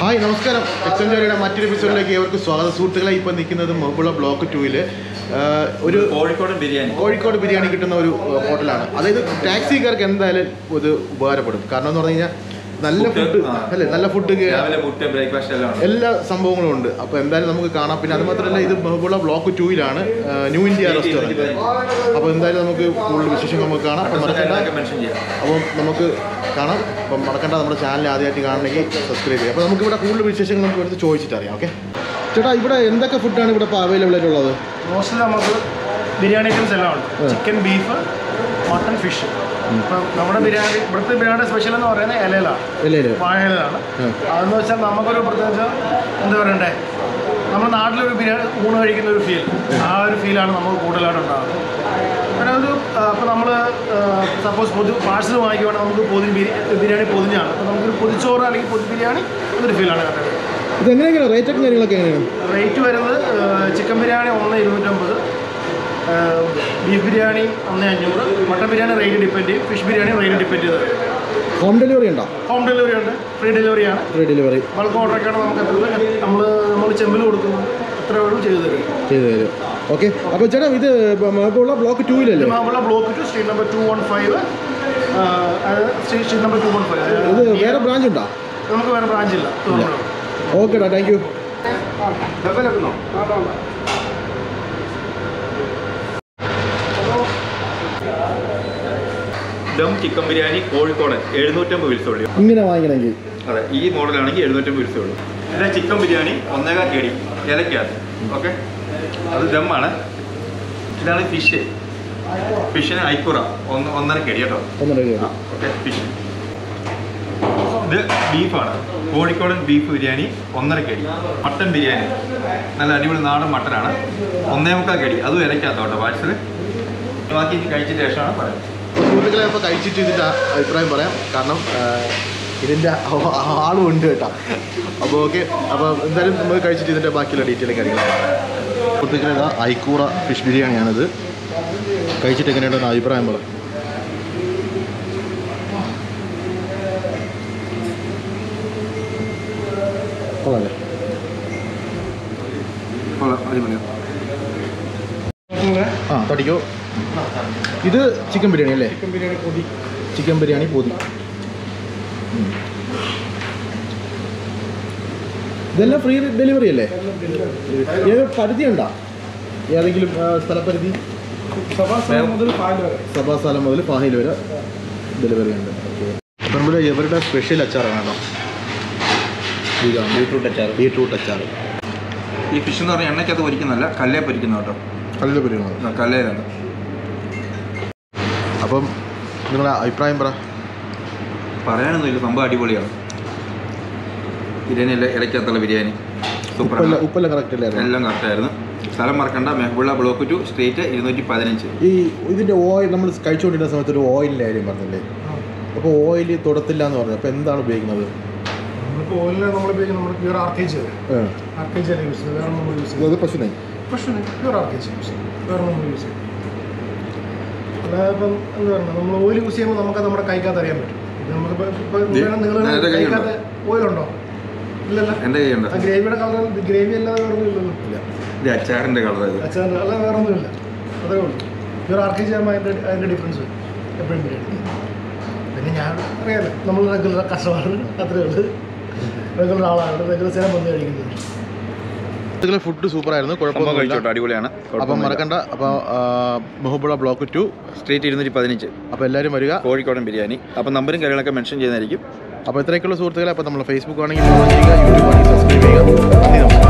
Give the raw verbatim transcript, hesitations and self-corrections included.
Hi നമസ്കാരം. എക്സഞ്ചറിയുടെ മറ്റൊരു എപ്പിസോഡിലേക്ക് ഏവർക്കും സ്വാഗതം. സുഹൃത്തുക്കളെ, ഇപ്പോൾ നിൽക്കുന്നത് മഹബൂള ബ്ലോക്ക് ടൂവിൽ ഒരു കോഴിക്കോട് ബിരിയാണി കോഴിക്കോട് ബിരിയാണി കിട്ടുന്ന ഒരു ഹോട്ടലാണ്. അതായത് ടാക്സിക്കാർക്ക് എന്തായാലും ഇത് ഉപകാരപ്പെടും. കാരണം എന്ന് പറഞ്ഞു കഴിഞ്ഞാൽ നല്ല ഫുഡ് അല്ലേ, നല്ല ഫുഡ്, ബ്രേക്ക്ഫാസ്റ്റ് എല്ലാം എല്ലാ സംഭവങ്ങളും ഉണ്ട്. അപ്പോൾ എന്തായാലും നമുക്ക് കാണാം. പിന്നെ അത് മാത്രമല്ല, ഇത് മഹബൂള ബ്ലോക്ക് ടൂവിലാണ്, ന്യൂ ഇന്ത്യ റെസ്റ്റോറൻറ്റ്. അപ്പോൾ എന്തായാലും നമുക്ക് കൂടുതൽ വിശേഷങ്ങൾ നമുക്ക് കാണാം. അപ്പം മറക്കണ്ട, അപ്പം നമുക്ക് കാണാം. അപ്പം മറക്കണ്ട, നമ്മുടെ ചാനൽ ആദ്യമായിട്ട് കാണണമെങ്കിൽ സബ്സ്ക്രൈബ് ചെയ്യുക. അപ്പോൾ നമുക്ക് ഇവിടെ കൂടുതൽ വിശേഷങ്ങൾ നമുക്ക് എടുത്ത് ചോദിച്ചിട്ട് അറിയാം. ഓക്കെ ചേട്ടാ, ഇവിടെ എന്തൊക്കെ ഫുഡാണ് ഇവിടെ ഇപ്പോൾ അവൈലബിൾ ആയിട്ടുള്ളത്? മോസ്റ്റ്ലി നമുക്ക് ബിരിയാണി ഐറ്റംസ് എല്ലാം ഉണ്ട്. Chicken, beef, mutton, fish. ഇപ്പം നമ്മുടെ ബിരിയാണി, ഇവിടുത്തെ ബിരിയാണി സ്പെഷ്യൽ എന്ന് പറയുന്നത് ഇലയിലാണ്, വാഴയിലാണ്. അതെന്ന് വെച്ചാൽ നമുക്കൊരു പ്രത്യേകിച്ച് എന്താ പറയണ്ടേ, നമ്മുടെ നാട്ടിലൊരു ബിരിയാണി ഊണ് കഴിക്കുന്ന ഒരു ഫീൽ, ആ ഒരു ഫീലാണ് നമുക്ക് കൂടുതലായിട്ട് ഉണ്ടാകുന്നത്. പിന്നെ ഒരു ഇപ്പോൾ നമ്മൾ സപ്പോസ് പൊതി പാഴ്സൽ വാങ്ങിക്കുവാണെങ്കിൽ നമുക്ക് പൊതി ബിരിയാണി പൊതിഞ്ഞാണ്. അപ്പോൾ നമുക്കൊരു പൊതിച്ചോറ് അല്ലെങ്കിൽ പൊതി ബിരിയാണി എന്നൊരു ഫീലാണ് കണ്ടത്. ഇത് എങ്ങനെയാണ് റേറ്റൊക്കെ കാര്യങ്ങളൊക്കെ എങ്ങനെയാണ്? റേറ്റ് വരുന്നത് ചിക്കൻ ബിരിയാണി ഒന്ന് ഇരുന്നൂറ്റമ്പത്, ബീഫ് ബിരിയാണി ഒന്ന് അഞ്ഞൂറ്, മട്ടൺ ബിരിയാണി റേറ്റ് ഡിപ്പെൻഡ് ചെയ്യും, ഫിഷ് ബിരിയാണി റേറ്റ് ഡിപ്പെൻഡ് ചെയ്ത്. ഹോം ഡെലിവറി ഉണ്ടോ? ഹോം ഡെലിവറി ഉണ്ട്, ഫ്രീ ഡെലിവറിയാണ്. ഫ്രീ ഡെലിവറി ബൾക്ക് ഓർഡറൊക്കെയാണ് നമുക്ക് എത്ര നമ്മൾ നമ്മൾ ചെമ്പിൽ കൊടുക്കുന്നു എത്ര വേണം ചെയ്തു തരും ചെയ്തു തരും ഓക്കെ. അപ്പോൾ ചേട്ടാ, ഇത് മഹബൂള ബ്ലോക്ക് ടൂവിലല്ലേ? Mahboula block two, street number two one five street number two one five. ഇത് വേറെ ബ്രാഞ്ച് ഉണ്ടോ? നമുക്ക് വേറെ ബ്രാഞ്ചില്ല. ഓക്കെടാ, thank you. Dum chicken biryani Kozhikode എഴുന്നൂറ്റമ്പത് വിൽസേ ഉള്ളൂ. ഇങ്ങനെ വാങ്ങിക്കണമെങ്കിൽ അതെ, ഈ മോഡലാണെങ്കിൽ എഴുന്നൂറ്റമ്പത് വിൽസേ ഉള്ളൂ. പിന്നെ ചിക്കൻ ബിരിയാണി ഒന്നേകാൽ കേടി ഇലക്കകത്ത്. ഓക്കെ, അത് ദമ്മാണ്. ഇതാണ് ഫിഷ്. ഫിഷിന് ഐക്കുറ ഒന്ന് ഒന്നര കേടി കേട്ടോ. Okay, fish. ഇത് ബീഫാണ്, കോഴിക്കോടൻ ബീഫ് ബിരിയാണി ഒന്നര കേടി. മട്ടൻ ബിരിയാണി നല്ല അടിപൊളി നാടൻ മട്ടനാണ്, ഒന്നേ മുക്കാൽ കേടി. അതും ഇലക്കകത്ത് കേട്ടോ പാഴ്സൽ. ബാക്കി കഴിച്ചിട്ട് ശേഷമാണ് പറയാം. സുഹൃത്തുക്കളെ, അപ്പോൾ കഴിച്ചിട്ട് ഇതിൻ്റെ അഭിപ്രായം പറയാം. കാരണം ഇതിൻ്റെ ആളും ഉണ്ട് കേട്ടോ. അപ്പോൾ ഓക്കെ, അപ്പോൾ എന്തായാലും നമ്മൾ കഴിച്ചിട്ട് ഇതിൻ്റെ ബാക്കിയുള്ള ഡീറ്റെയിലും കാര്യങ്ങളും പറയാം. സുഹൃത്തുക്കളെ, ഇതാ ഐക്കൂറ ഫിഷ് ബിരിയാണിയാണിത്. കഴിച്ചിട്ട് എങ്ങനെയുണ്ടെന്ന് അഭിപ്രായം പറയാം. കൊള്ളാല്ലേ? ആ, തടിക്കോ. ഇത് ചിക്കൻ ബിരിയാണി അല്ലേ? ചിക്കൻ ബിരിയാണി പൊതി. ചിക്കൻ ബിരിയാണി പൊതി. ഇതെല്ലാം ഫ്രീ ഡെലിവറി അല്ലേ? ഏത് പരിധി ഉണ്ടോ? ഏതെങ്കിലും സ്ഥലപരിധി? സഭാസ്ഥലം മുതൽ ഫാഹിൽ വരെ. സഭാസ്ഥലം മുതൽ ഫാഹിൽ വരെ ഡെലിവറി ഉണ്ട്. ഓക്കെ. അപ്പം ഇവിടെ ഇവരുടെ സ്പെഷ്യൽ അച്ചാറാണോ? ബീട്രൂട്ട് അച്ചാർ. ബീട്രൂട്ട് അച്ചാർ. ഈ ഫിഷ് എന്ന് പറഞ്ഞാൽ എണ്ണയ്ക്കകത്ത് പൊരിക്കുന്നതല്ല, കല്ലേ പൊരിക്കുന്ന കേട്ടോ. കല്ലിൽ പൊരിക്കുന്നത്, കല്ലേലാണ്. അപ്പം നിങ്ങളുടെ അഭിപ്രായം പറ. പറയാനൊന്നുമില്ല, സംഭവം അടിപൊളിയാണ്. ബിരിയാണി അല്ല, ഇലക്കകത്തുള്ള ബിരിയാണി സൂപ്പർ. ഉപ്പെല്ലാം കറക്റ്റ് അല്ലേ? എല്ലാം കറക്റ്റായിരുന്നു. സ്ഥലം മറക്കണ്ട, മെഹബൂള ബ്ലോക്ക് ടു, സ്ട്രീറ്റ് ഇരുന്നൂറ്റി പതിനഞ്ച്. ഈ ഇതിൻ്റെ ഓയിൽ നമ്മൾ കഴിച്ചുകൊണ്ടിരുന്ന സമയത്ത് ഒരു ഓയിലിൻ്റെ കാര്യം പറഞ്ഞില്ലേ? അപ്പോൾ ഓയിൽ തൊടത്തില്ല എന്ന് പറഞ്ഞു. അപ്പോൾ എന്താണ് ഉപയോഗിക്കുന്നത്? നമ്മളിപ്പോൾ ഓയിലിൽ നമ്മൾ ഉപയോഗിക്കുന്നത് നമ്മൾ pure R K G R K G ആണ് യൂസ് ചെയ്യുന്നത്. വേറെ നമ്മൾ യൂസ് ചെയ്യുന്നത് അത് പശുനെ പശുവിന് pure R K G use ചെയ്യും, വേറെ നമ്മൾ യൂസ് ചെയ്യും. അതായത് ഇപ്പം എന്താ പറയുക, നമ്മൾ ഓയിൽ യൂസ് ചെയ്യുമ്പോൾ നമുക്ക് നമ്മുടെ കൈക്കകത്ത് അറിയാൻ പറ്റും. നമുക്കിപ്പോൾ ഇപ്പോൾ നിങ്ങൾ കൈക്കകത്ത് ഓയിലുണ്ടോ? ഇല്ലല്ലോ. എൻ്റെ കൈയുണ്ട്. ഗ്രേവിയുടെ കളർ ഗ്രേവി അല്ലാതെ വേറെ ഒന്നും ഇല്ലല്ലോ. ഇല്ല, ഇത് അച്ചാറിൻ്റെ കളർ. അച്ചാറിൻ്റെ അല്ല, വേറെ ഒന്നുമില്ല. അതേ ഉള്ളൂ. പ്യൂർ ആർ കെ ജി ആകുമ്പോൾ അതിൻ്റെ അതിൻ്റെ ഡിഫറൻസ് വരും എപ്പോഴും ബിരിയാണി. പിന്നെ ഞാൻ അറിയാമല്ലോ, നമ്മൾ റെഗുലർ കസ്റ്റമർ, അത്രേ ഉള്ളൂ. റെഗുലർ ആളാണ്, റെഗുലർ സ്ഥലം വന്ന് കഴിക്കുന്നത്. ഫുഡ് സൂപ്പറായിരുന്നു, കുഴപ്പമൊന്നുമില്ല, അടിപൊളിയാണ്. അപ്പം മറക്കണ്ട. അപ്പോൾ മഹബൂള ബ്ലോക്ക് ടു, സ്ട്രീറ്റ് ഇരുന്നൂറ്റി പതിനഞ്ച്. അപ്പോൾ എല്ലാവരും വരിക. കോഴിക്കോടൻ ബിരിയാണി. അപ്പോൾ നമ്പറും കാര്യങ്ങളൊക്കെ മെൻഷൻ ചെയ്യുന്നതായിരിക്കും. അപ്പോൾ ഇത്രയൊക്കെയുള്ള സുഹൃത്തുക്കളെ, അപ്പോൾ നമ്മൾ ഫേസ്ബുക്ക് ആണെങ്കിൽ ഫോളോ ചെയ്യുക, യൂട്യൂബ് ആണെങ്കിൽ സബ്സ്ക്രൈബ് ചെയ്യുക. നന്ദി, നമസ്കാരം.